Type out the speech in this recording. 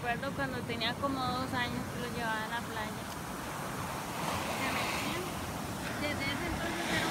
recuerdo cuando tenía como 2 años que lo llevaba a la playa. Se metían. Desde ese entonces era